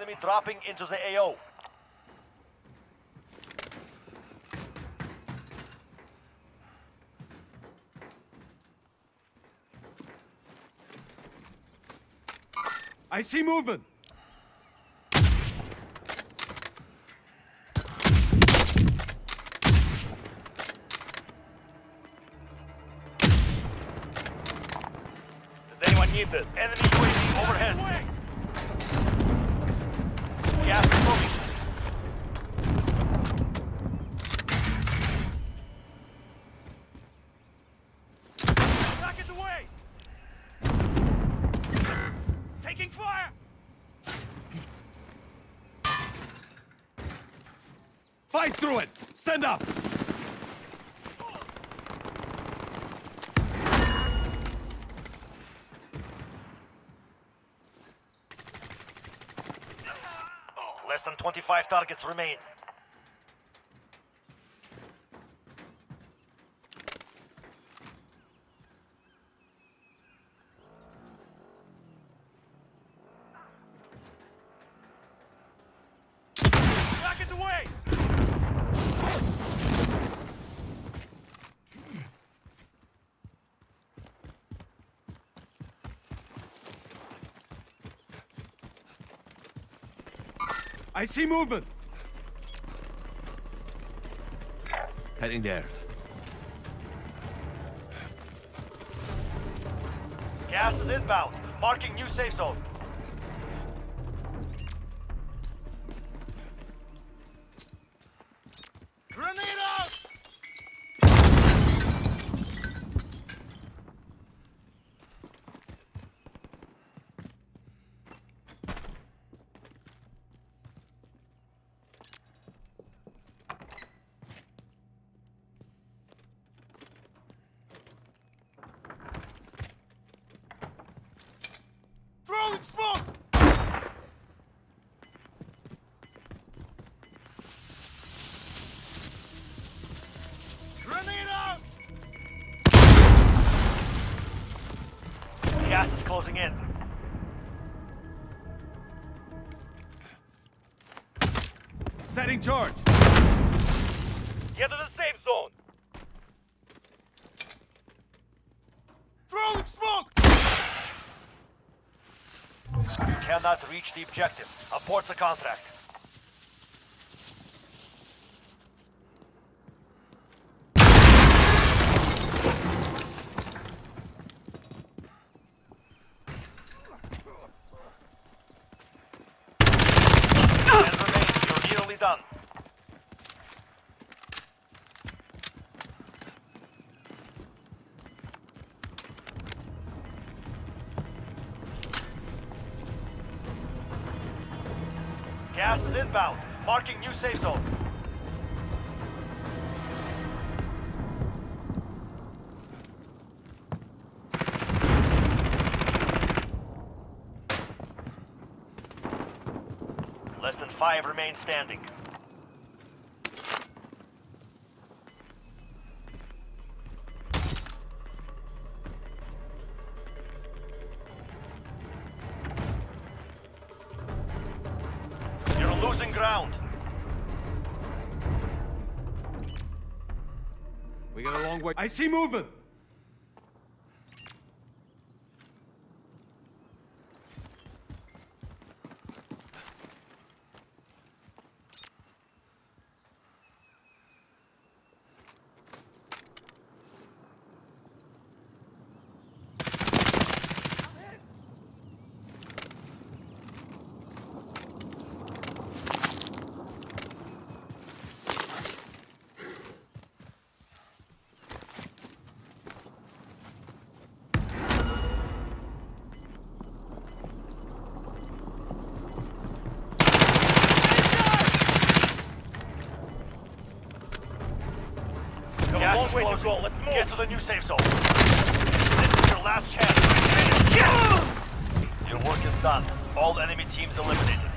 Enemy dropping into the AO. I see movement! Does anyone need this? Enemy UAV overhead. Gas is moving. Rockets away! Taking fire! Fight through it! Stand up! Less than 25 targets remain. Rockets away! I see movement! Heading there. Gas is inbound. Marking new safe zone. Grenade out! Throwing smoke! Grenade out! Gas is closing in. Setting charge! Get to the safe zone. Throwing smoke! You cannot reach the objective. Abort the contract. And remain. You're nearly done. Gas is inbound. Marking new safe zone. Less than 5 remain standing. You're losing ground. We got a long way. I see movement! Gas is closing. Let's move. Get to the new safe zone. This is your last chance to finish. Your work is done. All enemy teams eliminated.